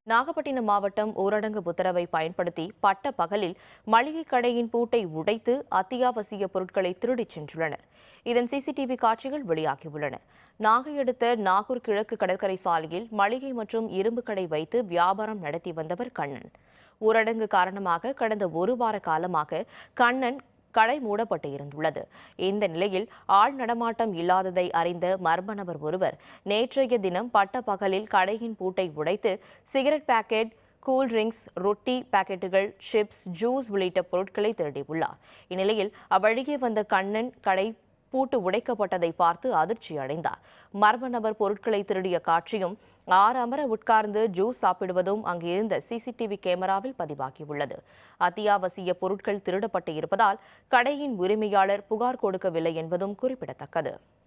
நாகப்பட்டினம் மாவட்டம் ஊரடங்கு உத்தரவை பயன்படுத்தி பட்ட பகலில் மளிகை கடையின் பூட்டை உடைத்து அத்தியாவசிய பொருட்களை திருடிச் சென்றுள்ளனர். இதன் சிசிடிவி காட்சிகள் வெளியாகியுள்ளன. நாகை அடுத்த நாகூர் கிழக்கு கடற்கரை சாலையில் மளிகை மற்றும் இரும்பு கடை வைத்து வியாபாரம் நடத்தி வந்தவர் கண்ணன். ஊரடங்கு காரணமாக கடந்த ஒரு வார காலமாக கண்ணன் கடை மூடப்பட்டு இருந்துள்ளது. இந்த நிலையில் ஆள் நடமாட்டம் இல்லாததை அறிந்த மர்ம நபர் ஒருவர் நேற்றைய தினம் பட்ட பகலில் கடையின் பூட்டை உடைத்து சிகரெட் பாக்கெட், கூல்ட்ரிங்க்ஸ், ரொட்டி பாக்கெட்டுகள், சிப்ஸ், ஜூஸ் உள்ளிட்ட பொருட்களை திருடியுள்ளார். இந்நிலையில் அவ்வழியே வந்த கண்ணன் கடை பூட்டு உடைக்கப்பட்டதை பார்த்து அதிர்ச்சி அடைந்தார். மர்ம நபர் பொருட்களை திருடிய காட்சியும் 6 அமர உட்கார்ந்து ஜூஸ் சாப்பிடுவதும் அங்கு இருந்த சிசிடிவி கேமராவில் பதிவாகியுள்ளது. அத்தியாவசிய பொருட்கள் திருடப்பட்டு இருப்பதால் கடையின் உரிமையாளர் புகார் கொடுக்கவில்லை என்பதும் குறிப்பிடத்தக்கது.